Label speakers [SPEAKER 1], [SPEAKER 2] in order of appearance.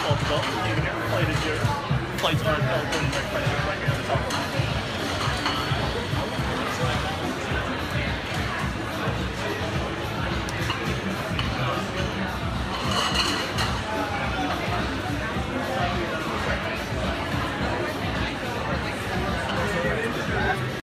[SPEAKER 1] Portugal. Even your flight is yours. Flights are available in my credit right